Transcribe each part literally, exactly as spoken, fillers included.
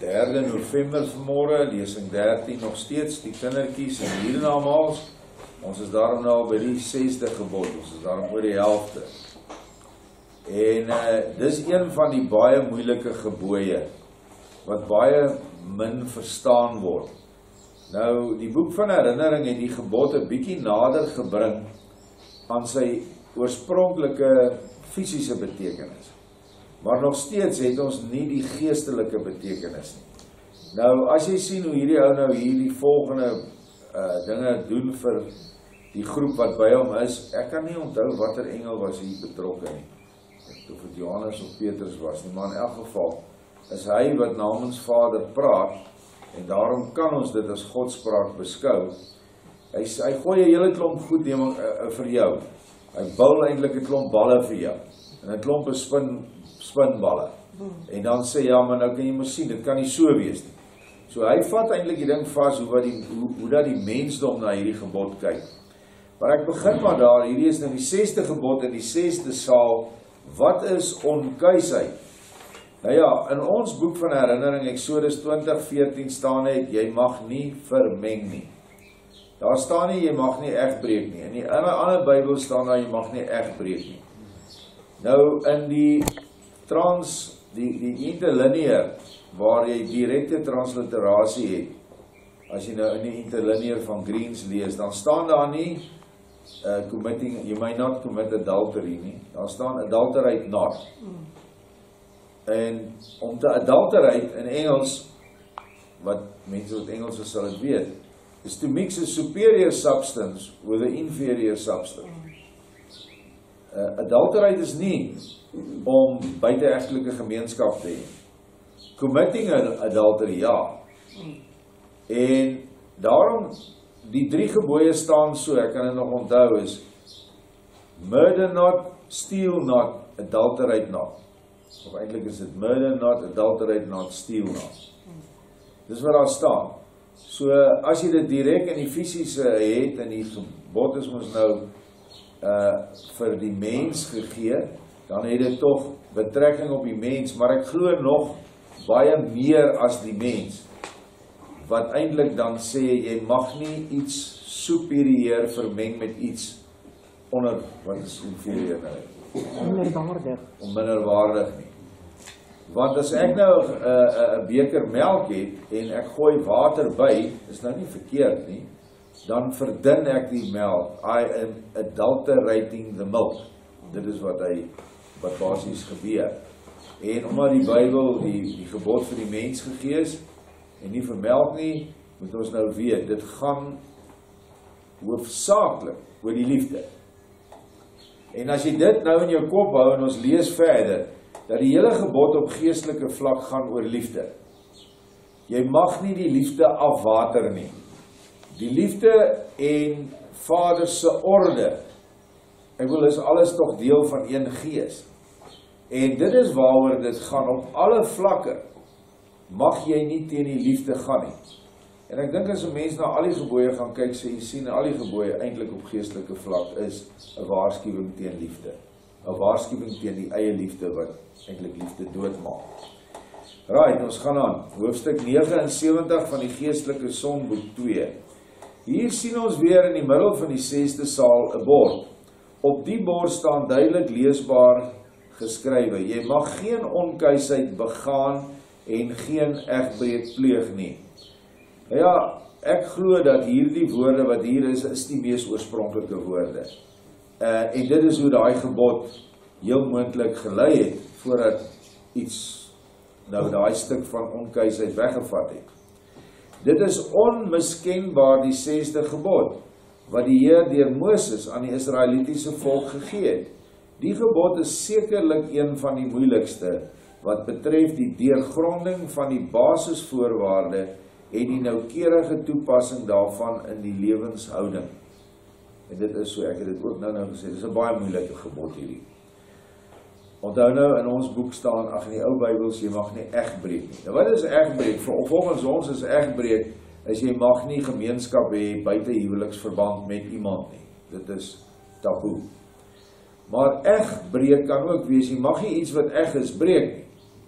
derde November vanmorgen, lesing dertien nog steeds, die kindertjies en hiernamaals. Ons is daarom nou by die sesde gebod, ons is daarom oor die helfte. En uh, dis een van die baie moeilike gebooie, wat baie min verstaan word. Nou, die boek van herinnering het die gebod 'n bietjie nader gebring aan sy oorspronklike fisiese betekenis. Maar nog steeds het ons nie die geestelike betekenis nie. Nou, as jy sien hoe hierdie ou nou hier die volgende uh, dinge doen vir die groep wat by hom is, ek kan nie onthou watter engel was hier betrokke nie. Of het Johannes of Petrus was nie, maar in elk geval is hy wat namens Vader praat, en daarom kan ons dit as Godspraak beskou. Hy, hy gooi 'n hele klomp goed neem, uh, uh, vir jou. Hy bou eintlik 'n klomp balle vir jou. En 'n klomp spin, spinballe. En dan sê, ja, maar nou kan jy maar sien, dit kan nie so wees nie. So hy vat eintlik die ding vas, hoe, wat die, hoe, hoe dat die mensdom na hierdie gebod kyk. Maar ek begin maar daar, hierdie is nou die sesde gebod in die sesde saal. Wat is onkuisheid? Nou ja, in ons boek van herinnering, Exodus twintig veertien staan net, jy mag nie vermeng nie. Daar staan nie, jy mag nie egbreek nie. In die ander Bybel staan daar, jy mag nie egbreek nie. Nou, in die trans, die, die interlinear, waar jy direkte transliterasie het, as jy nou in die interlinear van Greens lees, dan staan daar nie, uh, committing, you may not commit adultery nie. Daar staan adulterate not. En om te adulterate in Engels, wat mense wat Engels is sal het weet, is to mix a superior substance with an inferior substance. Uh, adulterate is nie om buiteegtelike gemeenskap te hê. Committing adultery, ja. En daarom, die drie gebooie staan so, ek kan dit nog onthou, is murder not, steal not, adulterate not. Of eintlik is dit murder not, adulterate not, steal not. Dis wat daar staan. So, as jy dit direk in die fisiese het, en die gebod is ons nou uh, vir die mens gegee, dan het dit toch betrekking op die mens, maar ek glo nog baie meer as die mens, wat eintlik dan sê, jy mag nie iets superieur vermeng met iets onder, wat is inferieur nou? Minderwaardig. Minderwaardig nie. Want as ek nou 'n uh, uh, beker melk het, en ek gooi water by, is nou nie verkeerd nie, dan verdun ek die melk. I am adulterating the milk. Dit is wat hy, wat basies gebeur. En omdat die Bybel die, die gebod vir die mens gegee is, en nie vir melk nie, moet ons nou weet, dit gaan hoofsaaklik oor die liefde. En as jy dit nou in jou kop hou, en ons lees verder, dat die hele gebod op geestelike vlak gaan oor liefde. Jy mag nie die liefde afwater nie. Die liefde en Vader se orde, ek wil is alles toch deel van een gees. En dit is waaroor dit gaan, op alle vlakke mag jy nie teen die liefde gaan nie. En ek dink as 'n mens na al die gebooie gaan kyk, sê jy sien, al die gebooie eintlik op geestelike vlak is 'n waarskuwing teen liefde. 'n Waarskuwing teen die eie liefde wat eintlik liefde doodmaak. Right, ons gaan aan. Hoofstuk negenensewentig van die geestelike Songboek twee. Hier sien ons weer in die middel van die sesde saal 'n bord. Op die bord staan duidelik leesbaar geskrywe: jy mag geen onkuisheid begaan en geen egbreek pleeg nie. Ja, ek glo dat hierdie woorde wat hier is, is die mees oorspronklike woorde. Uh, en dit is hoe daai gebod heel moontlik gelei het, voordat iets, nou daai stuk van onkuisheid weggevat het. Dit is onmiskenbaar die sesde gebod, wat die Heer deur Moses aan die Israelitiese volk gegee het. Die gebod is sekerlik een van die moeilikste, wat betref die deurgronding van die basisvoorwaarde en die noukeurige toepassing daarvan in die lewenshouding. En dit is so, ek het dit ook nou nou gesê, dit is 'n baie moeilike gebod hierdie. Onthou nou, in ons boek staan, ag in die ou Bybels, jy mag nie egbreek nie. Nou wat is egbreek? Volgens ons is egbreek, is jy mag nie gemeenskap hê buite huweliksverband met iemand nie. Dit is taboe. Maar egbreek kan ook wees, jy mag nie iets wat eg is breek nie.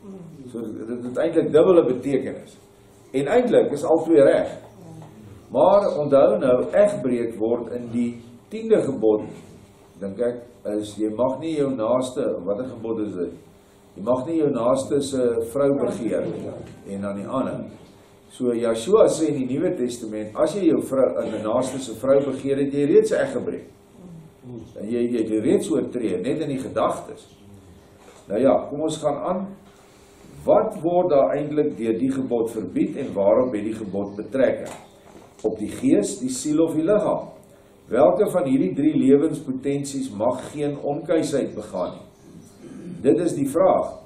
So dit het eintlik dubbele betekenis. En eintlik is al twee reg. Maar onthou nou, egbreek word in die tiende gebod, dink ek, is jy mag nie jou naaste, wat 'n gebod is dit? Jy mag nie jou naaste se vrou begeer en dan die ander. So Joshua sê in die Nuwe Testament, as jy jou vrou in die naaste se vrou begeer, het jy reeds eg gebreek. En jy jy het reeds oortree, net in die gedagtes. Nou ja, kom ons gaan aan. Wat word daar eintlik deur die gebod verbied en waarop het die gebod betrekking? Op die gees, die siel of die liggaam? Welke van hierdie drie lewenspotensies mag geen onkuisheid begaan nie? Dit is die vraag.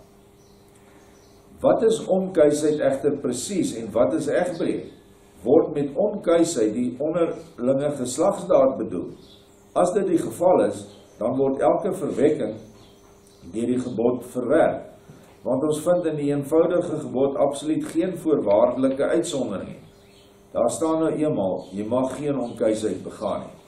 Wat is onkuisheid egter presies en wat is egbreek? Word met onkuisheid die onderlinge geslagsdaad bedoel? As dit die geval is, dan word elke verwekking deur die gebod verwerp. Want ons vind in die eenvoudige gebod absoluut geen voorwaardelike uitsondering. Daar staan nou eenmaal, jy mag geen onkuisheid begaan nie.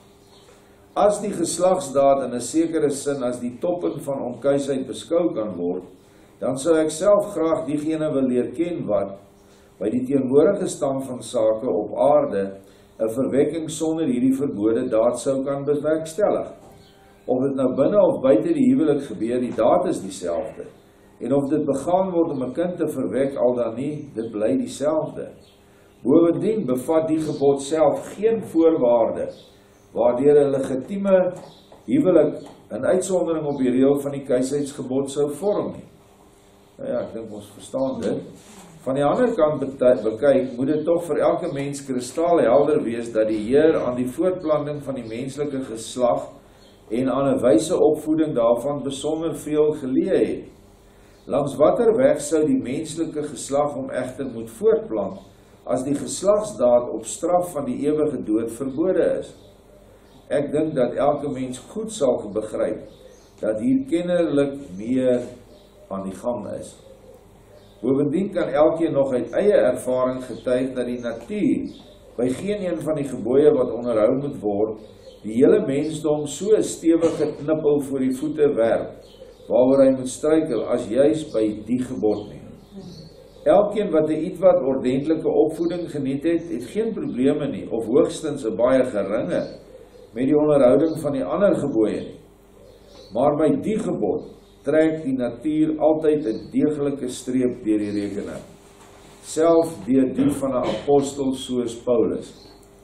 As die geslagsdaad in 'n sekere sin as die toppen van onkuisheid beskou kan word, dan sou ek self graag diegene wil leer ken wat, by die teenwoordige stand van sake op aarde, 'n verwekking sonder hierdie verbode daad sou kan bewerkstellig. Of dit nou binne of buite die huwelik gebeur, die daad is dieselfde. En of dit begaan word om 'n kind te verwek, al dan nie, dit bly dieselfde. Bovendien bevat die gebod self geen voorwaarde, waardeur 'n legitieme huwelik 'n uitsondering op die reël van die kuisheidsgebod sou vorm nie. Nou ja, ek dink ons verstaan dit. Van die ander kant bekyk, moet dit tog vir elke mens kristalhelder wees dat die Heer aan die voortplanting van die menslike geslag en aan 'n wyse opvoeding daarvan besonder veel geleë het. Langs watter weg sou die menslike geslag hom egter moet voortplant, as die geslagsdaad op straf van die ewige dood verbode is? Ek dink dat elke mens goed sal begryp, dat hier kennerlik meer aan die gang is. Bovendien kan elkeen nog uit eie ervaring getuig dat die natuur, by geen een van die gebooie wat onderhou moet word, die hele mensdom so 'n stewige knippel voor die voete werp, waaroor hy moet struikel, as juis by die gebod nie. Elkeen wat 'n ietwat ordentlike opvoeding geniet het, het geen probleme nie, of hoogstens 'n baie geringe, met die onderhouding van die ander gebooie nie. Maar by die gebod trek die natuur altyd 'n deeglike streep deur die rekening, self deur die van 'n apostel soos Paulus.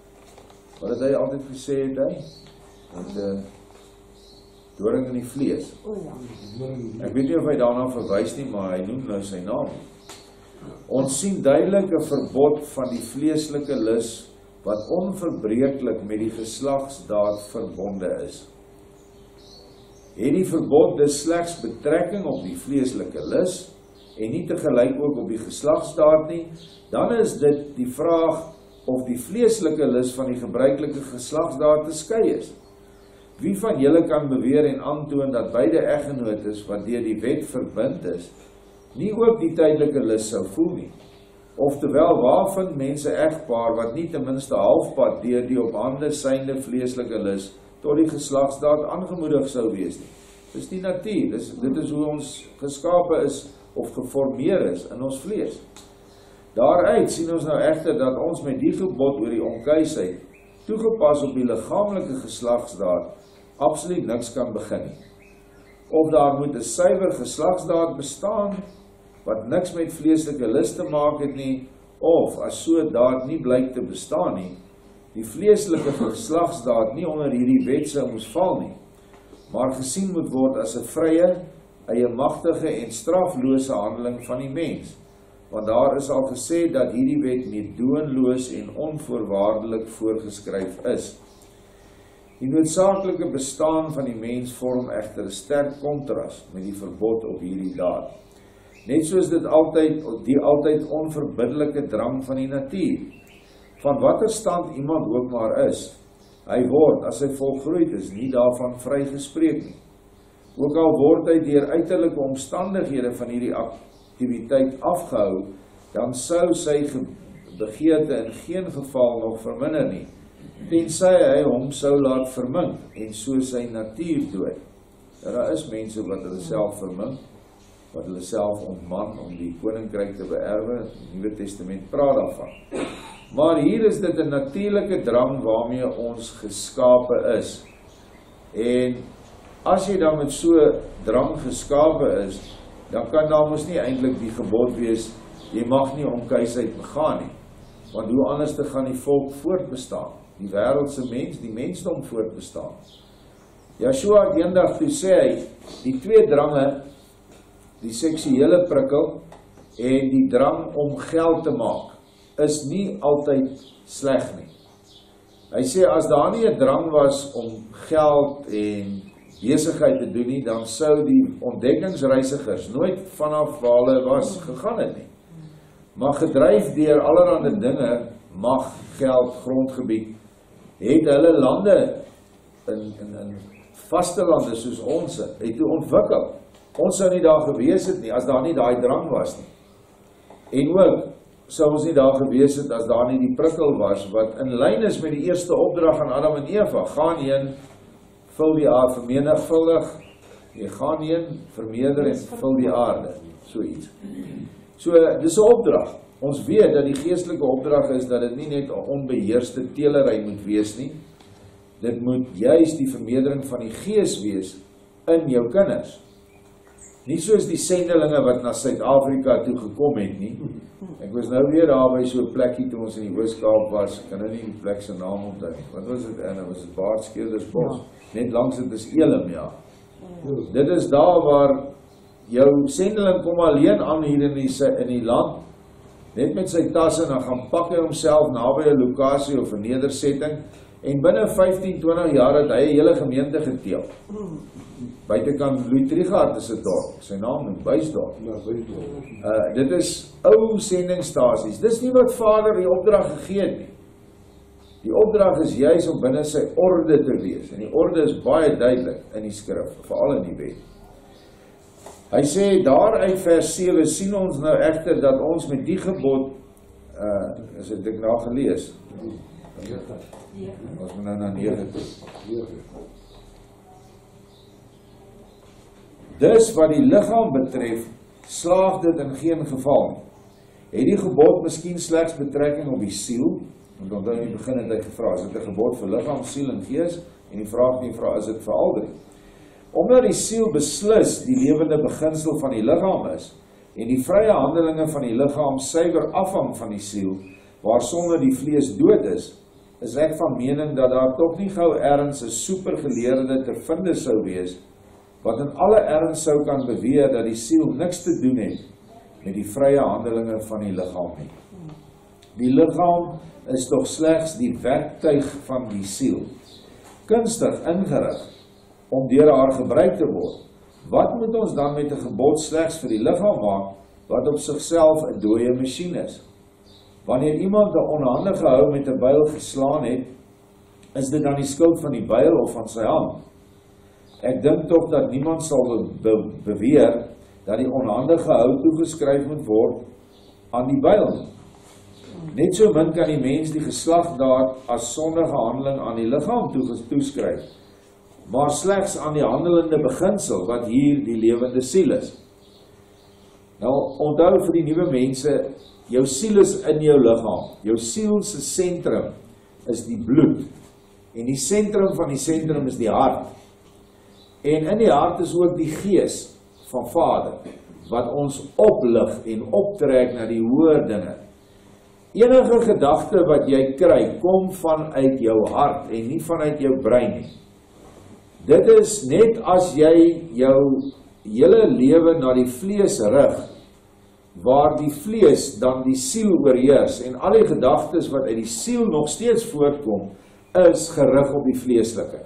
Wat het hy altyd gesê het hy? Dat uh, doring in die vlees. Ek weet nie of hy daarna verwys nie, maar hy noem nou sy naam. Ons sien duidelik 'n verbod van die vleeslike lus wat onverbreeklik met die geslagsdaad verbonde is. Het die verbod dus slegs betrekking op die vleeslike lus en nie tegelyk ook op die geslagsdaad nie, dan is dit die vraag of die vleeslike lus van die gebruikelike geslagsdaad te skei is. Wie van julle kan beweer en aantoon dat beide eggenotes wat deur die wet verbind is, nie ook die tydelike lus sou voel nie? Oftewel, waar vind mense egpaar wat nie ten minste halfpad deur die op hande synde vleeslike lus tot die geslagsdaad aangemoedig sou wees nie? Dis die natuur, dis, dit is hoe ons geskape is of geformeer is in ons vlees. Daaruit sien ons nou egter dat ons met die gebod oor die onkuisheid, toegepas op die liggaamlike geslagsdaad, absoluut niks kan begin nie. Of daar moet 'n suiwer geslagsdaad bestaan, wat niks met vleeslike lus te maak het nie, of as so daad nie blyk te bestaan nie, die vleeslike geslagsdaad nie onder hierdie wet sou moes val nie, maar gesien moet word as 'n vrye, eiemagtige en straflose handeling van die mens, want daar is al gesê dat hierdie wet meedoenloos en onvoorwaardelik voorgeskryf is. Die noodsaaklike bestaan van die mens vorm egter 'n sterk kontras met die verbod op hierdie daad. Net soos dit altyd, die altyd onverbiddelike drang van die natuur. Van watter stand iemand ook maar is, hy word, as hy volgroeid is, nie daarvan vrygespreek nie. Ook al word hy deur uiterlike omstandighede van hierdie aktiwiteit afgehou, dan sou sy begeerte in geen geval nog verminder nie, tensy hy hom sou laat vermink en so sy natuur dood. Daar is mense wat hulle self vermink, wat hulle self ontman om die koninkryk te beerwe. Die Nuwe Testament praat daarvan. Maar hier is dit 'n natuurlike drang waarmee ons geskape is. En as jy dan met so drang geskape is, dan kan daar mos nie eintlik die gebod wees, jy mag nie onkuisheid begaan nie. Want hoe anders te gaan die volk voortbestaan, die wêreldse mens, die mensdom voortbestaan. Joshua het eendag toe sê hy, die twee drange, die seksuele prikkel en die drang om geld te maak, is nie altyd sleg nie. Hy sê, as daar nie 'n drang was om geld en besigheid te doen nie, dan sou die ontdekkingsreisigers nooit vanaf waar hulle was gegaan het nie. Maar gedryf deur allerlei dinge, mag, geld, grondgebied, het hulle lande in, in, in vaste lande soos ons het toe ontwikkel. Ons sou nie daar gewees het nie, as daar nie daai drang was nie. En ook, sou ons nie daar gewees het, as daar nie die prikkel was, wat in lyn is met die eerste opdrag aan Adam en Eva, gaan heen, vul die aarde, vermenigvuldig, jy gaan heen, vermeerder en vul die aarde, so iets. So, dis 'n opdrag. Ons weet dat die geestelike opdrag is, dat dit nie net 'n onbeheerste teelery moet wees nie, dit moet juis die vermeerdering van die gees wees in jou kinders. Nie soos die sendelinge wat na Suid-Afrika toe gekom het nie. Ek was nou weer daar by so 'n plekkie toe ons in die Oos-Kaap was, ek kan nou nie die plek se naam onthou nie. Wat was dit? En dit was Baardskeerdersbos. Ja. Net langs dit is Elim, ja. ja. Dit is daar waar jou sendeling kom alleen aan hier in die, in die land, net met sy tasse, en dan gaan pak hy homself naby 'n lokasie of 'n nedersetting, en binne vyftien, twintig jaar het hy 'n hele gemeente geteel. Buitekant Louis Trichardt is dit dorp, sy naam noem, Buisdorp. Ja, Buisdorp. Uh, dit is ou sendingstasies, dis nie wat Vader die opdrag gegee het nie. Die opdrag is juis om binne sy orde te wees, en die orde is baie duidelik in die skrif, veral in die wet. Hy sê, daar uit vers sewe sien ons nou egter dat ons met die gebod, uh, is het ek nou gelees? Ja. Ons moet nou na nege toe. Dus wat die liggaam betref, slaag dit in geen geval nie. Het die gebod miskien slegs betrekking op die siel? Want dan in die begin het hy gevra, is dit 'n gebod vir liggaam, siel en gees? En die vraag nie vra, is dit vir al drie? Omdat die siel beslis die lewende beginsel van die liggaam is, en die vrye handelinge van die liggaam suiwer afhang van die siel, waarsonder die vlees dood is, is ek van mening dat daar tog nie gou ergens 'n supergeleerde ter vinde sou wees, wat in alle erns sou kan beweer dat die siel niks te doen het met die vrye handelinge van die liggaam nie. Die liggaam is tog slegs die werktuig van die siel, kunstig ingerig om deur haar gebruik te word. Wat moet ons dan met 'n gebod slegs vir die liggaam maak, wat op sigself 'n dooie masjien is? Wanneer iemand 'n onhandige hou met 'n byl geslaan het, is dit dan die skuld van die byl of van sy hand? Ek dink tog dat niemand sal be be beweer dat die onhandige hou toegeskryf moet word aan die byl. Net so min kan die mens die geslagdaad as sondige handeling aan die liggaam toeskryf, maar slegs aan die handelende beginsel wat hier die lewende siel is. Nou onthou vir die nuwe mense, jou siel is in jou liggaam. Jou siel se sentrum is die bloed en die sentrum van die sentrum is die hart. En in die hart is ook die gees van Vader, wat ons oplig en optrek na die hoër dinge. Enige gedagte wat jy kry, kom vanuit jou hart en nie vanuit jou brein nie. Dit is net as jy jou hele lewe na die vlees rig, waar die vlees dan die siel oorheers, en al die gedagtes wat uit die siel nog steeds voortkom, is gerig op die vleeslike.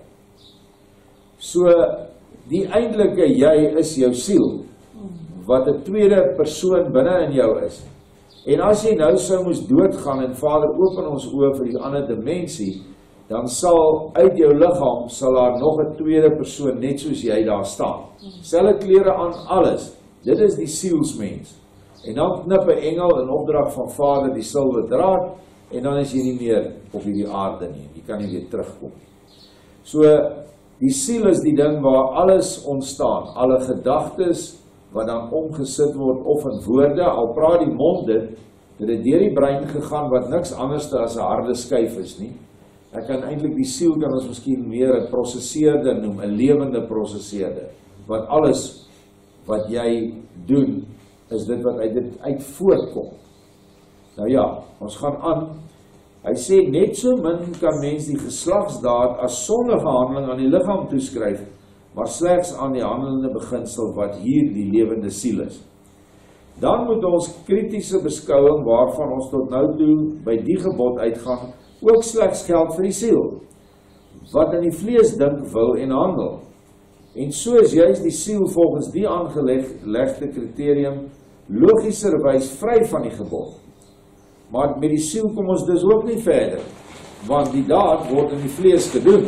So, die eindelike jy is jou siel, wat 'n tweede persoon binne in jou is. En as jy nou sou moes doodgaan, en Vader open ons oë vir die ander dimensie, dan sal uit jou liggaam, sal daar nog 'n tweede persoon, net soos jy daar staan. Selfe klere aan, alles. Dit is die sielsmens. En dan knip 'n engel in opdrag van Vader die silwer draad, en dan is jy nie meer op hierdie aarde nie. Jy kan nie weer terugkom. So, die siel is die ding waar alles ontstaan, alle gedagtes, wat dan omgesit word of in woorde, al praat die mond dit, dit het deur die brein gegaan wat niks anders as 'n harde skyf is nie. Ek kan eintlik die siel kan ons miskien meer 'n prosesseerder noem, 'n lewende prosesseerder, wat alles wat jy doen, is dit wat uit dit uit voortkom. Nou ja, ons gaan aan. Hy sê, net so min kan mens die geslagsdaad as sondige handeling aan die liggaam toeskryf, maar slegs aan die handelende beginsel wat hier die lewende siel is. Dan moet ons kritiese beskouing waarvan ons tot nou toe by die gebod uitgaan, ook slegs geld vir die siel, wat in die vlees dink, wil en handel. En so is juist die siel volgens die aangelegde kriterium logischerwys vry van die gebod. Maar met die siel kom ons dus ook nie verder, want die daad word in die vlees gedoen.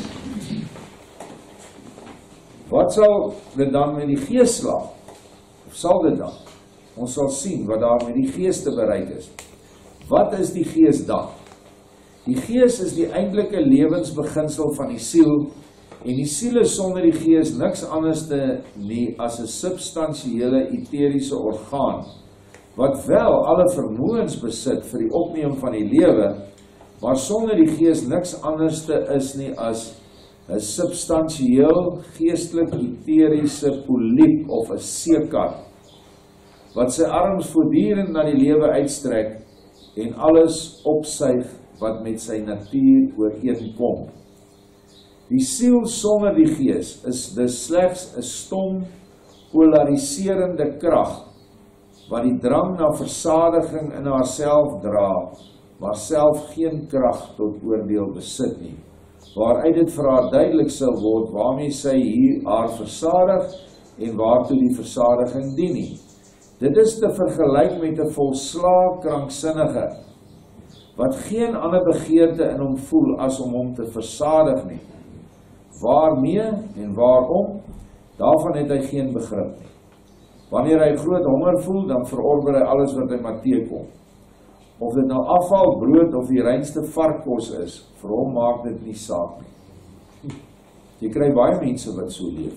Wat sal dit dan met die gees slaag? Of sal dit dan? Ons sal sien wat daar met die gees te bereik is. Wat is die gees dan? Die gees is die eintlike lewensbeginsel van die siel, en die siel is sonder die gees niks anders te nie as 'n substansiële eteriese orgaan, wat wel alle vermoëns besit vir die opneem van die lewe, maar sonder die gees niks anders te is nie as 'n substansieel geestelik eteriese poliep of 'n seekat, wat sy arms voortdurend na die lewe uitstrek en alles opsuig wat met sy natuur ooreenkom. Die siel sonder die gees is dus slegs 'n stom, polariserende krag, wat die drang na versadiging in haarself dra, maar self geen krag tot oordeel besit nie, waaruit dit vir haar duidelik sal word waarmee sy hier haar versadig en waartoe die versadiging dien nie. Dit is te vergelyk met 'n volslae kranksinnige, wat geen ander begeerte in hom voel as om hom te versadig nie. Waarmee en waarom, daarvan het hy geen begrip nie. Wanneer hy groot honger voel, dan verorber hy alles wat hy maar teekom. Of dit nou afval, brood of die reinste varkkos is, vir hom maak dit nie saak nie. Jy kry baie mense wat so leef.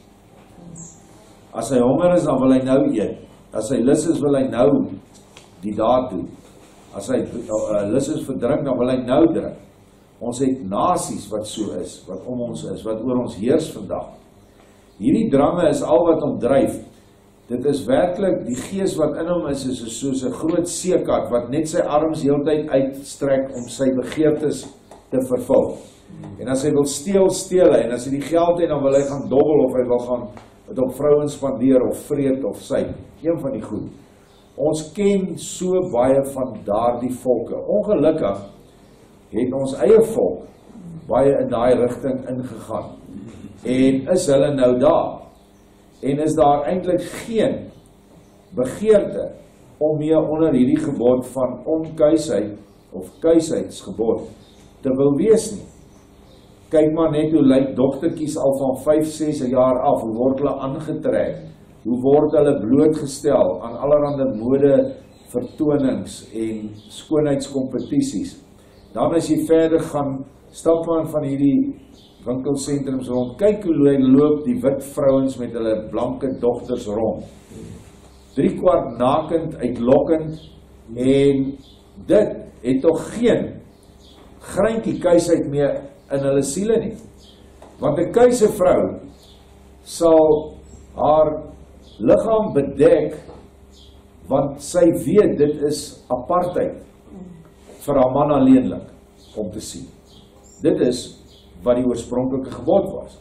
As hy honger is, dan wil hy nou eet. As hy lus is, wil hy nou die daad doen. As hy uh, lus is vir drink, dan wil hy nou drink. Ons het nasies wat so is, wat om ons is, wat oor ons heers vandag. Hierdie drange is al wat hom dryf. Dit is werklik, die gees wat in hom is, is soos 'n groot seekat, wat net sy arms heeltyd uitstrek om sy begeertes te vervul. En as hy wil steel, steel hy, en as hy die geld het, dan wil hy gaan dobbel, of hy wil gaan het op vrouens spandeer, of vreet, of sy, een van die goed. Ons ken so baie van daardie volke. Ongelukkig het ons eie volk baie in daai rigting ingegaan. En is hulle nou daar? En is daar eintlik geen begeerte om mee onder hierdie gebod van onkuisheid of kuisheidsgebod te wil wees nie? Kyk maar net hoe lyk dogtertjies al van vyf, ses jaar af, hoe word hulle aangetrek, hoe word hulle blootgestel aan allerhande mode vertonings en skoonheidskompetisies. Dan as jy verder gaan, stap maar van hierdie winkelsentrums rond, kyk hoe loop die wit vrouens met hulle blanke dogters rond. Drie kwart nakend, uitlokkend, en dit het toch geen greintjie kuisheid meer in hulle siele nie. Want 'n kuise vrou sal haar liggaam bedek, want sy weet dit is apartheid vir haar man alleenlik om te sien. Dit is wat die oorspronklike gebod was.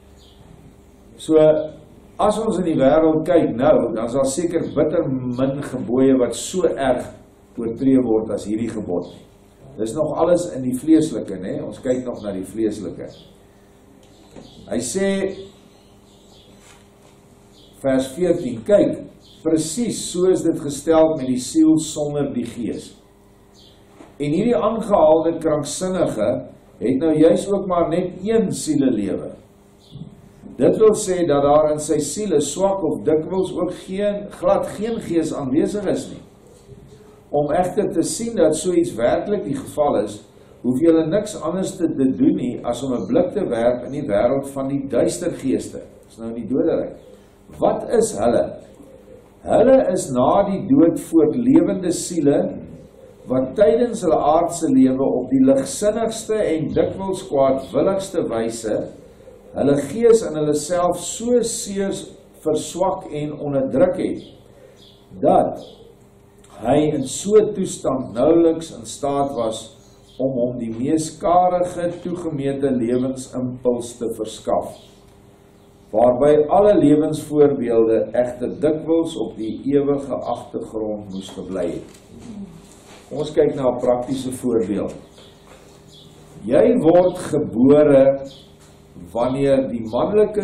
So, as ons in die wêreld kyk nou, dan sal seker bitter min gebooie wat so erg oortree word as hierdie gebod nie. Dis nog alles in die vleeslike, né? Ons kyk nog na die vleeslike. Hy sê, vers veertien, kyk, presies so is dit gestel met die siel sonder die gees. En hierdie aangehaalde kranksinnige het nou juist ook maar net een sielelewe. Dit wil sê dat daar in sy siele swak of dikwels ook geen, glad geen gees aanwesig is nie. Om egter te sien dat so iets werklik die geval is, hoef julle niks anders te doen nie as om 'n blik te werp in die wêreld van die duister geeste. Dis nou in die doderyk, Wat is hulle? Hulle is na die dood voortlewende siele, wat tydens hulle aardse lewe op die ligsinnigste en dikwels kwaadwilligste wyse, hulle gees in hulle self so seer verswak en onderdruk het, dat hy in so 'n toestand nouweliks in staat was om hom die mees karige toegemete lewensimpuls te verskaf, waarby alle lewensvoorbeelde egter dikwels op die ewige agtergrond moes gebly het. Kom ons kyk na 'n praktiese voorbeeld. Jy word gebore wanneer die manlike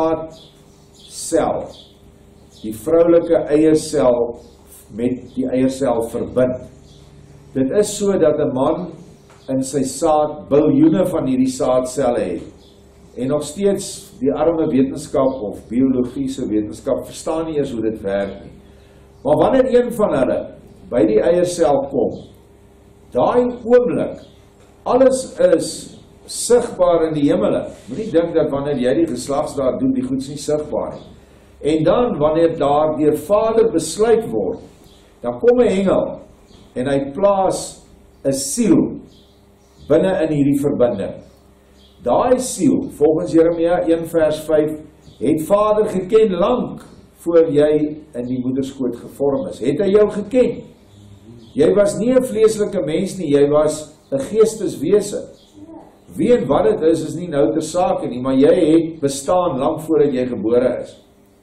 saadsel die vroulike eiersel met die eiersel verbind. Dit is so dat 'n man in sy saad biljoene van hierdie saadselle het. En nog steeds die arme wetenskap of biologiese wetenskap verstaan nie eers hoe dit werk nie. Maar wanneer een van hulle by die eiersel kom, daai oomblik, alles is sigbaar in die hemele. Moenie dink dat wanneer jy die geslagsdaad doen, die goeds nie sigbaar nie. En dan, wanneer daar deur Vader besluit word, dan kom 'n engel en hy plaas 'n siel binne in hierdie verbinding. Daai siel, volgens Jeremia een vers vyf, het Vader geken lank voor jy in die moederskoot gevorm is. Het hy jou geken? Jy was nie 'n vleeslike mens nie, jy was 'n geesteswese. Wie en wat dit is, is nie nou ter sake nie, maar jy het bestaan lank voordat jy gebore is.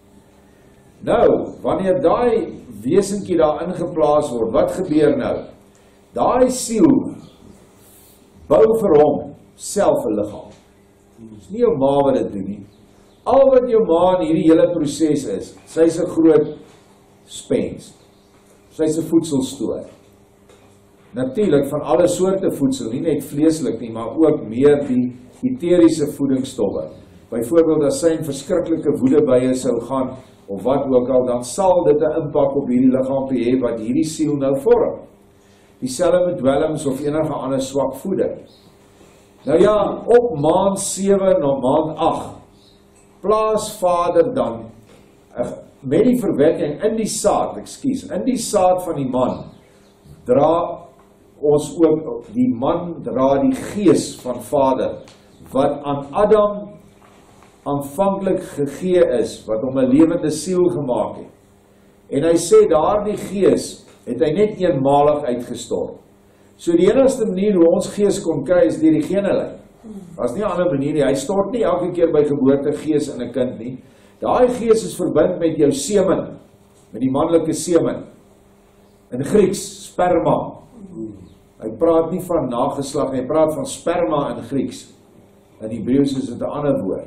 Nou, wanneer daai wesenkie daar ingeplaas word, wat gebeur nou? Daai siel bou vir hom self 'n liggaam. Dit is nie jou ma wat dit doen nie. Al wat jou ma in hierdie hele proses is, sy is 'n groot spens. Sy is 'n voedselstoor. Natuurlik van alle soorte voedsel, nie net vleeslik nie, maar ook meer die eteriese voedingsstowwe. Byvoorbeeld as sy in verskriklike woedebye sou gaan, of wat ook al, dan sal dit 'n impak op hierdie liggaampie hê wat hierdie siel nou vorm. Dieselfde met dwelms of enige ander swak voeding. Nou ja, op maand sewe na maand agt, plaas Vader dan, met die verwekking in die saad, ekskuus, in die saad van die man, dra ons ook, die man dra die gees van Vader, wat aan Adam aanvanklik gegee is, wat hom 'n lewende siel gemaak het. En hy sê, daardie gees, het hy net eenmalig uitgestort. So die enigste manier hoe ons gees kon kry, is deur die genelyn. Daar's nie 'n ander manier nie, hy stort nie elke keer by geboorte gees in 'n kind nie. Daai gees is verbind met jou semen, met die manlike semen. In Grieks, sperma. Hy praat nie van nageslag nie, hy praat van sperma in Grieks. In Hebreëus is dit 'n ander woord.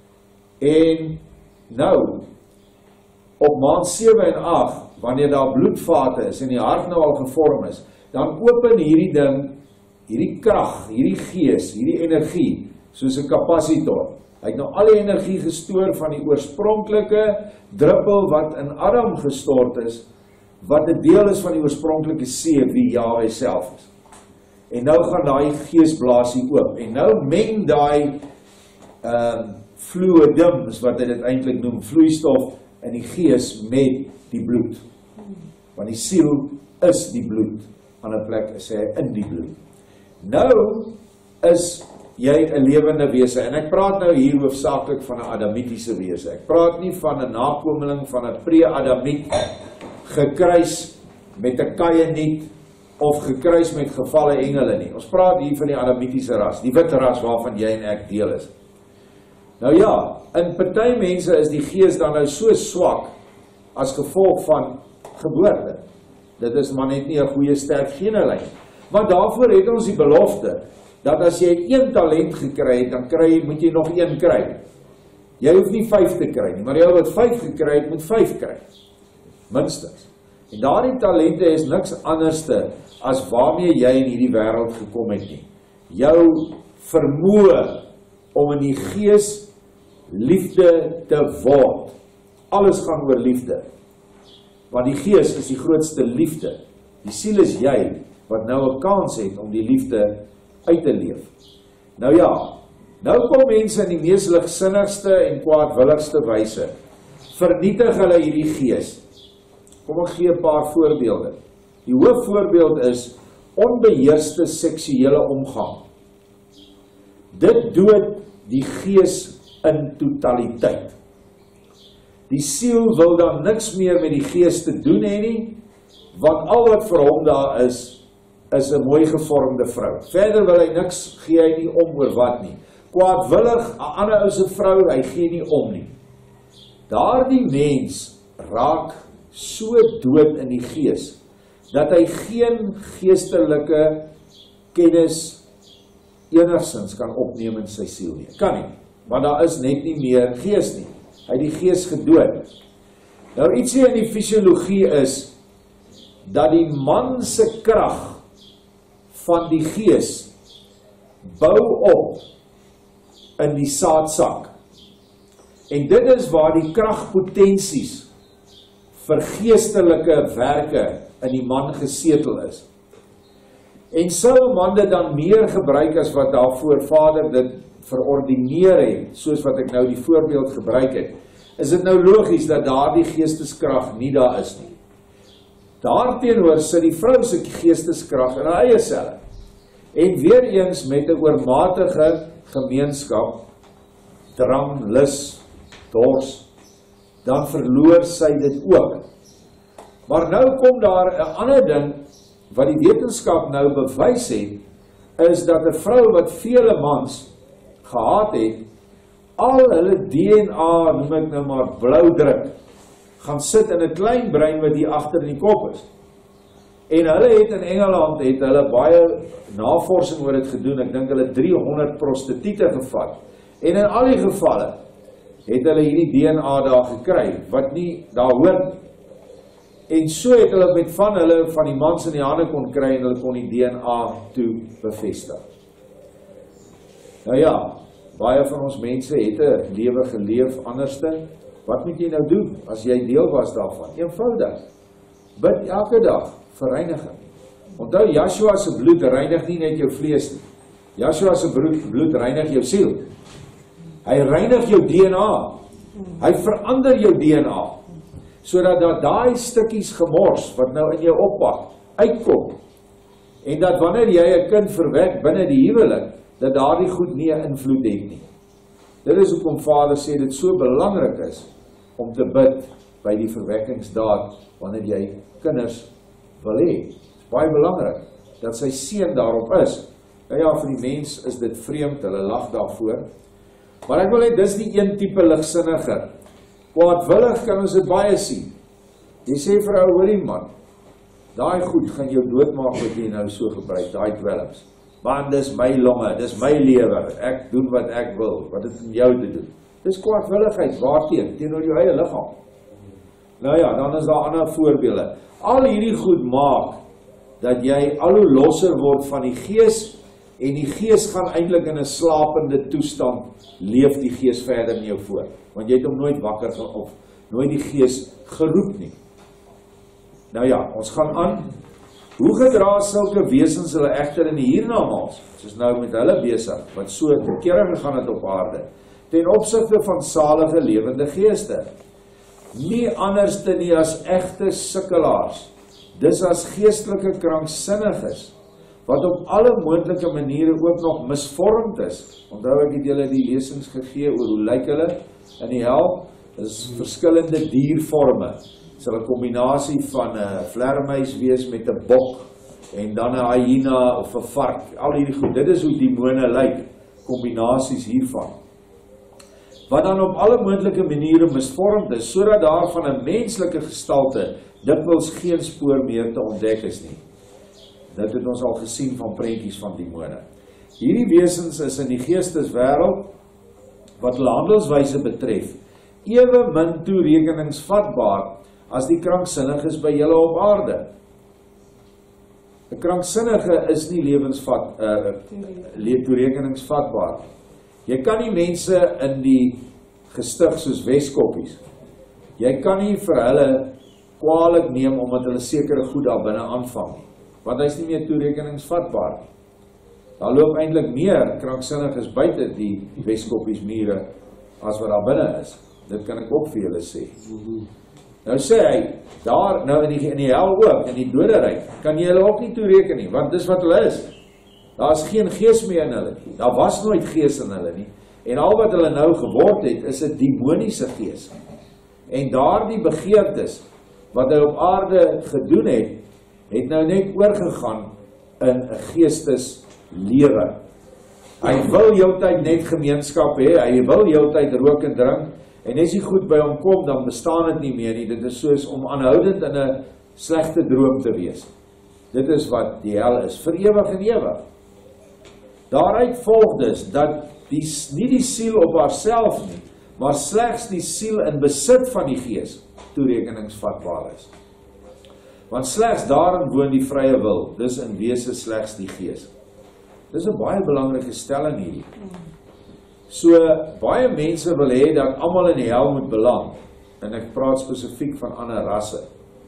En nou, op maand sewe en agt, wanneer daar bloedvate is en die hart nou al gevorm is, dan open hierdie ding, hierdie krag, hierdie gees, hierdie energie, soos 'n kapasitor. Hy het nou al die energie gestoor van die oorspronklike druppel wat in Adam gestort is, wat 'n deel is van die oorspronklike see wie Jahwe self is. En nou gaan daai geesblaasie oop, en nou meng daai um, fluidum, is wat hy dit eintlik noem, vloeistof in die gees met die bloed. Want die siel is die bloed, ander plek is hy in die bloed. Nou is jy 'n lewende wese, en ek praat nou hier hoofsaaklik van 'n adamitiese wese. Ek praat nie van 'n nakomeling van 'n pre-adamiet, gekruis met 'n kaieniet, of gekruis met gevalle engele nie. Ons praat hier van die adamitiese ras, die wit ras waarvan jy en ek deel is. Nou ja, in party mense is die gees dan nou so swak as gevolg van geboorte. Dit is maar net nie 'n goeie sterk genelyn. Maar daarvoor het ons die belofte dat as jy een talent gekry het, dan kry, moet jy nog een kry. Jy hoef nie vyf te kry nie, maar jy wat vyf gekry het, moet vyf kry. Minstens. En daardie talente is niks anderste as waarmee jy in hierdie wêreld gekom het nie. Jou vermoë om in die gees liefde te word. Alles gaan oor liefde. Want die gees is die grootste liefde. Die siel is jy, wat nou 'n kans het om die liefde uit te leef. Nou ja, nou kom mense in die mees ligsinnigste en kwaadwilligste wyse vernietig hulle hierdie gees. Kom ek gee 'n paar voorbeelde. Die hoofvoorbeeld is onbeheerste seksuele omgang. Dit dood die gees in totaliteit. Die siel wil dan niks meer met die gees te doen hê nie, want al wat vir hom daar is, is 'n mooi gevormde vrou. Verder wil hy niks, gee hy nie om oor wat nie. Kwaadwillig, 'n ander ou se vrou, hy gee nie om nie. Daardie mens raak so dood in die gees, dat hy geen geestelike kennis enigsins kan opneem in sy siel nie. Kan nie, want daar is net nie meer gees nie. Hy het die gees gedood. Nou ietsie in die fisiologie is, dat die man se krag van die gees bou op in die saadsak. En dit is waar die kragpotensies vir geestelike werke in die man gesetel is. En sou 'n man dit dan meer gebruik as wat daarvoor Vader dit verordineer het, soos wat ek nou die voorbeeld gebruik het, is dit nou logies dat daardie geesteskrag nie daar is nie. Daarteenoor sit die vrou se geesteskrag in haar eie selle. En weer eens met 'n oormatige gemeenskap, drang, lus, dors, dan verloor sy dit ook. Maar nou kom daar 'n ander ding wat die wetenskap nou bewys het, is dat 'n vrou wat vele mans gehad het, al hulle D N A, noem ek nou maar bloudruk, gaan sit in 'n klein brein wat hier agter in die kop is. En hulle het in Engeland het hulle baie navorsing oor dit gedoen. Ek dink hulle driehonderd prostituie gevat. En in al die gevalle het hulle hierdie D N A daar gekry wat nie daar hoort nie. En so het hulle met van hulle van die mans in die hande kon kry en hulle kon die D N A toe bevestig. Nou ja, baie van ons mense het 'n lewe geleef anderste. Wat moet jy nou doen as jy deel was daarvan? Eenvoudig. Bid elke dag vir reiniging. Onthou, Joshua se bloed reinig nie net jou vlees nie. Joshua se bloed reinig jou siel. Hy reinig jou D N A. Hy verander jou D N A. Sodat dat daai stukkies gemors wat nou in jou oppak, uitkom. En dat wanneer jy 'n kind verwek binne die huwelik, dat daardie goed nie 'n invloed het nie. Dit is hoekom Vader sê dit so belangrik is om te bid by die verwekkingsdaad wanneer jy kinders wil hê. Dit is baie belangrik dat sy seën daarop is. Nou ja, vir die mens is dit vreemd, hulle lag daarvoor. Maar ek wil hê dis die een tipe ligsinnige. Kwaadwillig kan ons dit baie sien. Jy sê vir ou, hoorie man, daai goed gaan jou doodmaak wat jy nou so gebruik, daai dwelms. Want dis my longe, dis my lewe, ek doen wat ek wil, wat het in jou te doen. Dis kwaadwilligheid, waarteen, teenoor jou eie liggaam. Nou ja, dan is daar ander voorbeelde. Al hierdie goed maak, dat jy al hoe losser word van die gees, en die gees gaan eintlik in 'n slapende toestand, leef die gees verder in jou voor. Want jy het hom nooit wakker of nooit die gees geroep nie. Nou ja, ons gaan aan. Hoe gedra sulke wesens hulle egter in die hiernamaals? Ons is nou met hulle besig, wat so verkering gaan het op aarde, ten opsigte van salige lewende geeste. Nie anders te nie as egte sukkelaars, dis as geestelike kranksinniges, wat op alle moontlike maniere ook nog misvormd is. Onthou ek het julle die lesings gegee oor hoe lyk hulle in die hel? Dis verskillende diervorme. Dit sal 'n kombinasie van 'n vlermuis wees met 'n bok en dan 'n hyena of 'n vark. Al hierdie goed, dit is hoe demone lyk, kombinasies hiervan. Wat dan op alle moontlike maniere misvormd is, sodat daar van 'n menslike gestalte dikwels geen spoor meer te ontdek is nie. Dit het ons al gesien van prentjies van demone. Hierdie wesens is in die geesteswêreld, wat hulle handelswyse betref, ewe min toerekeningsvatbaar as die kranksinniges by julle op aarde. 'n Kranksinnige is nie lewensvat uh, le toerekeningsvatbaar. Jy kan nie mense in die gestig soos Weskoppies, jy kan nie vir hulle kwaadlik neem omdat hulle sekere goed daar binne aanvang nie, want hy is nie meer toerekeningsvatbaar. Daar loop eintlik meer kranksinniges buite die Weskoppies mure as wat daar binne is. Dit kan ek ook vir julle sê. Nou sê hy, daar, nou in die, in die hel ook, in die doderyk, kan jy hulle ook nie toereken nie, want dis wat hulle is. Daar is geen gees meer in hulle nie. Daar was nooit gees in hulle nie. En al wat hulle nou geword het, is 'n demoniese gees. En daardie begeertes, wat hy op aarde gedoen het, het nou net oorgegaan in 'n geesteslewe. Hy wil heeltyd net gemeenskap hê, hy wil heeltyd rook en drink, en as hy goed by hom kom, dan bestaan dit nie meer nie. Dit is soos om aanhoudend in 'n slegte droom te wees. Dit is wat die hel is, vir ewig en ewig. Daaruit volg dus, dat die, nie die siel op haarself nie, maar slegs die siel in besit van die gees, toerekeningsvatbaar is. Want slegs daarin woon die vrye wil, dis in wese slegs die gees. Dis 'n baie belangrike stelling hier. So, baie mense wil hê dat almal in die hel moet beland, en ek praat spesifiek van ander rasse.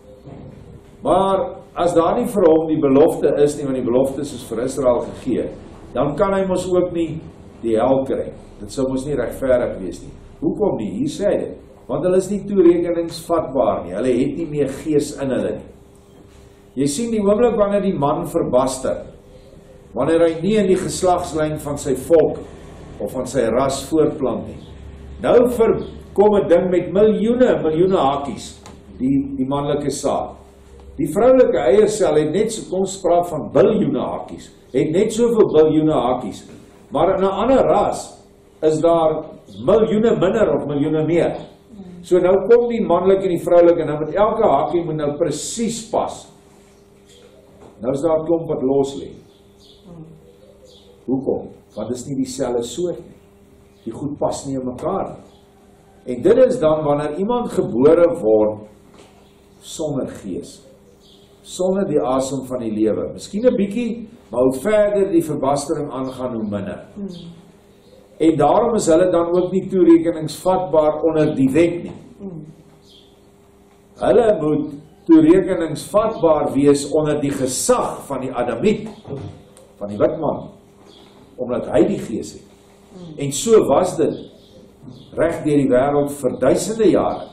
Maar, as daar nie vir hom die belofte is nie, want die beloftes is vir Israel gegee, dan kan hy mos ook nie die hel kry. Dit sou mos nie regverdig wees nie. Hoekom nie? Hier sê hy, want hulle is nie toerekeningsvatbaar nie, hulle het nie meer gees in hulle nie. Jy sien die oomblik wanneer die man verbaster, wanneer hy nie in die geslagslyn van sy volk of van sy ras voortplant nie. Nou vir, kom 'n ding met miljoene, miljoene hakies, die, die manlike saad. Die vroulike eiersel het net, so kom spraak van biljoene hakies, het net soveel biljoene hakies, maar in 'n ander ras is daar miljoene minder of miljoene meer. So nou kom die manlike en die vroulike, en nou met elke hakie moet nou presies pas. Nou is daar 'n klomp wat los lê. Hoekom? Want dit is nie dieselfde soort nie. Die goed pas nie in mekaar nie. En dit is dan wanneer iemand gebore word sonder gees, sonder die asem van die lewe. Miskien 'n bietjie, maar hoe verder die verbastering aangaan, hoe minder. Hmm. En daarom is hulle dan ook nie toerekeningsvatbaar onder die wet nie. Hmm. Hulle moet toerekeningsvatbaar wees onder die gesag van die Adamiet, van die witman, omdat hy die gees het. En so was dit reg deur die wêreld vir duisende jare.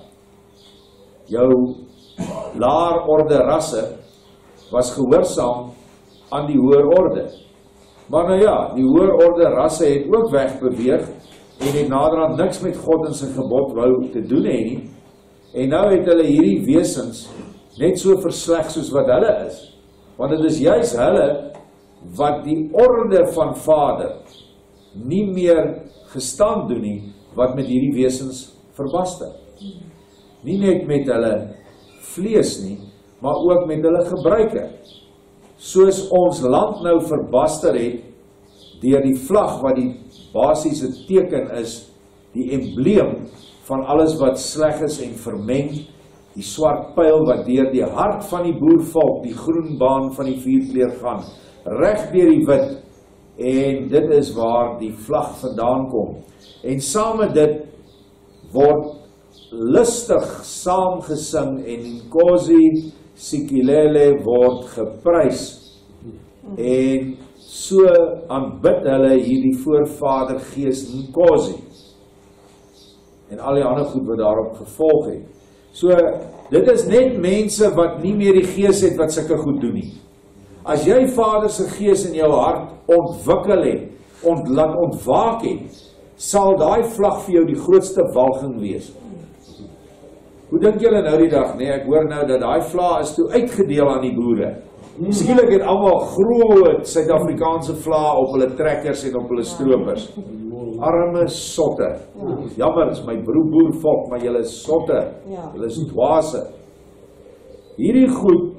Jou laer orde rasse was gehoorsaam aan die hoër orde. Maar nou ja, die hoër orde rasse het ook wegbeweeg en het naderhand niks met God en sy gebod wou te doen hê nie. En nou het hulle hierdie wesens net so versleg soos wat hulle is. Want dit is juis hulle wat die orde van Vader nie meer gestand doen nie, wat met hierdie wesens verbaster. Nie net met hulle vlees nie, maar ook met hulle gebruike. Soos ons land nou verbaster het, deur die vlag wat die basiese teken is, die embleem van alles wat sleg is en vermeng, die swart pyl wat deur die hart van die boervolk, die groen baan van die vierkleur gaan, reg deur die wit, en dit is waar die vlag vandaan kom. En saam met dit word lustig saamgesing en Nkosi Sikelel word geprys. En so aanbid hulle hierdie voorvader gees Nkosi. En al die ander goed wat daarop gevolg het. So, dit is net mense wat nie meer die gees het wat sulke goed doen nie. As jy Vader se gees in jou hart ontwikkel het, ont, laat ontwaak het, sal daai vlag vir jou die grootste walging wees. Hoe dink julle nou die dag, nee, ek hoor nou dat daai vla is toe uitgedeel aan die boere. Skielik het almal groot Suid-Afrikaanse vla op hulle trekkers en op hulle stroopers. Arme sotte. Jammer, is my broer boervolk, maar julle is sotte. Julle is dwaase. Hierdie goed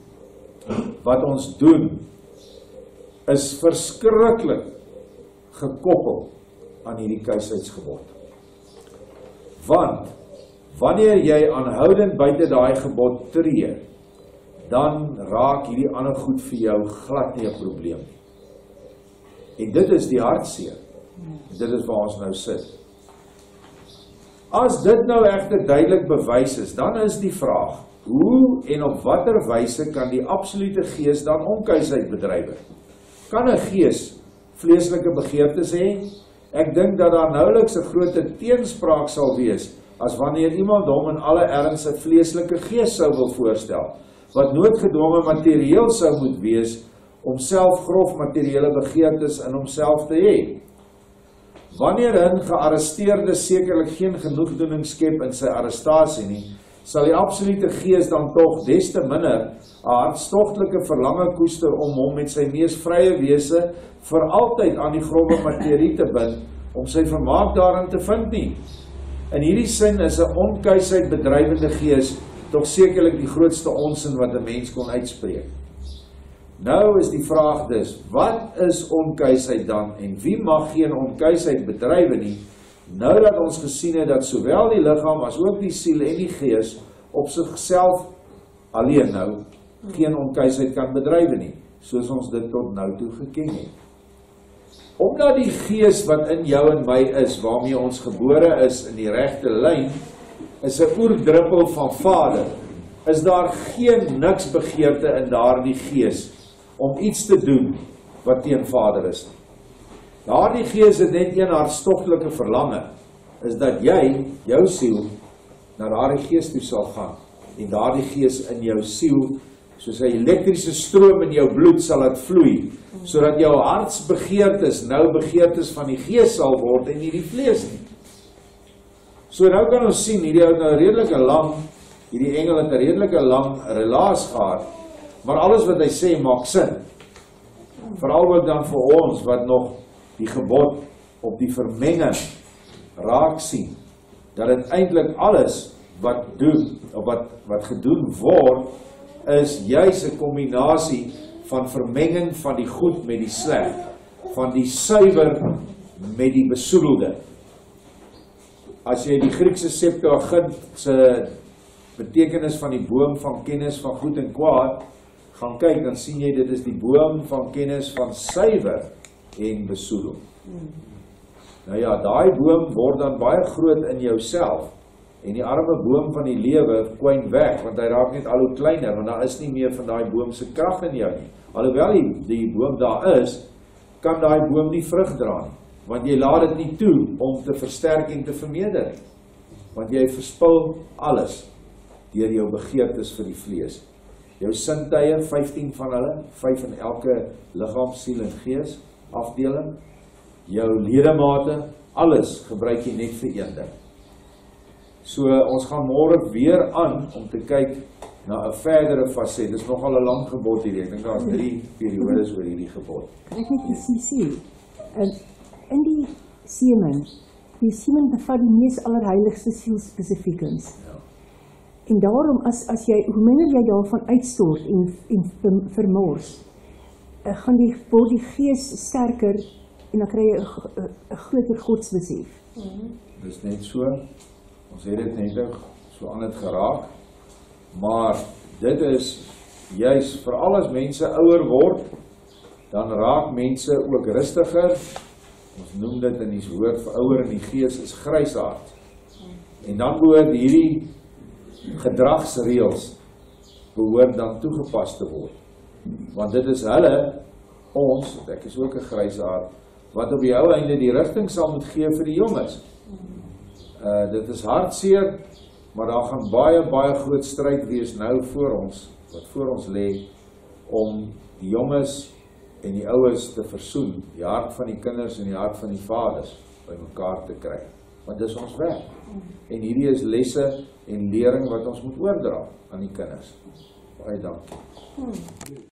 wat ons doen is verskriklik gekoppel aan hierdie keisheidsgebod. Want wanneer jy aanhoudend buite daai gebod tree, dan raak hierdie ander goed vir jou glad nie 'n probleem nie. En dit is die hartseer. Dit is waar ons nou sit. As dit nou egter duidelik bewys is, dan is die vraag, hoe en op watter wyse kan die absolute gees dan onkeusheid bedrywe? Kan 'n gees vleeslike begeertes hê? Ek dink dat daar nouliks 'n groot teenspraak sal wees as wanneer iemand hom in alle erns 'n vleeslike gees sou wil voorstel, wat noodgedwonge materieel sou moet wees, om self grof materiële begeertes in homself te hê. Wanneer 'n gearresteerde sekerlik geen genoegdoening skep in sy arrestasie nie, sal die absolute gees dan tog des te minder 'n hartstogtelike verlange koester om hom met sy mees vrye wese vir altyd aan die grove materie te bind, om sy vermaak daarin te vind nie. In hierdie sin is 'n onkuisheid bedrywende gees tog sekerlik die grootste onsin wat 'n mens kon uitspreek. Nou is die vraag dus, wat is onkuisheid dan en wie mag geen onkuisheid bedrywe nie, nou dat ons gesien het dat sowel die liggaam as ook die siel en die gees op sigself alleen nou geen onkuisheid kan bedrywe nie, soos ons dit tot nou toe geken het. Omdat die gees wat in jou en my is, waarmee ons gebore is in die regte lyn, is 'n oerdruppel van Vader, is daar geen niks begeerte in daardie gees om iets te doen wat teen Vader is. Daardie gees het net een hartstogtelike verlange, is dat jy, jou siel, na daardie gees toe sal gaan, en daardie gees in jou siel, soos 'n elektriese stroom in jou bloed sal het vloei, sodat jou hartsbegeertes nou begeertes van die gees sal word en nie die vlees nie. So nou kan ons sien, hierdie het nou redelike lang, hierdie engel het 'n redelike lang relaas gehad, maar alles wat hy sê maak sin. Veral ook dan vir ons wat nog die gebod op die vermenging raak sien, dat dit eintlik alles wat doen, of wat, wat gedoen word, is juis 'n kombinasie van vermenging van die goed met die sleg, van die suiwer met die besoedelde. As jy die Griekse Septuagint se betekenis van die boom van kennis van goed en kwaad gaan kyk, dan sien jy dit is die boom van kennis van suiwer en besoedel. Nou ja, daai boom word dan baie groot in jouself, en die arme boom van die lewe kwyn weg, want hy raak net al hoe kleiner, want daar is nie meer van daai boom se krag in jou nie. Alhoewel die, die boom daar is, kan daai boom nie vrug dra nie, want jy laat dit nie toe om te versterk en te vermeerder nie, want jy verspil alles deur jou begeertes vir die vlees. Jou sintuie, vyftien van hulle, vyf in elke liggaam, siel en gees afdeling, jou ledemate, alles gebruik jy net vir een ding. So ons gaan môre weer aan om te kyk na 'n verdere faset. Dit is nogal 'n lang gebod hierdie. Ek dink daar is drie periodes oor hierdie gebod. Kan ek net iets sê? In die semen, die semen bevat die mees allerheiligste sielspesifiekings. Ja. En daarom, as, as jy, hoe minder jy daarvan uitstort en, en vermors, uh, gaan die, word die gees sterker en dan kry jy 'n groter godsbesef. Mm-hmm. Dis net so. Ons het dit net so aan het geraak. Maar dit is juis, veral as mense ouer word, dan raak mense ook rustiger. Ons noem dit in die woord vir ouer in die gees is grysaard. En dan behoort hierdie gedragsreëls behoort dan toegepas te word. Want dit is hulle, ons, ek is ook 'n grysaard, wat op die ou einde die rigting sal moet gee vir die jonges. Uh, dit is hartseer, maar daar gaan baie, baie groot stryd wees nou voor ons, wat voor ons lê, om die jonges en die oues te versoen, die hart van die kinders en die hart van die vaders by mekaar te kry. Want dis ons werk. En hierdie is lesse en lering wat ons moet oordra aan die kinders. Baie dankie.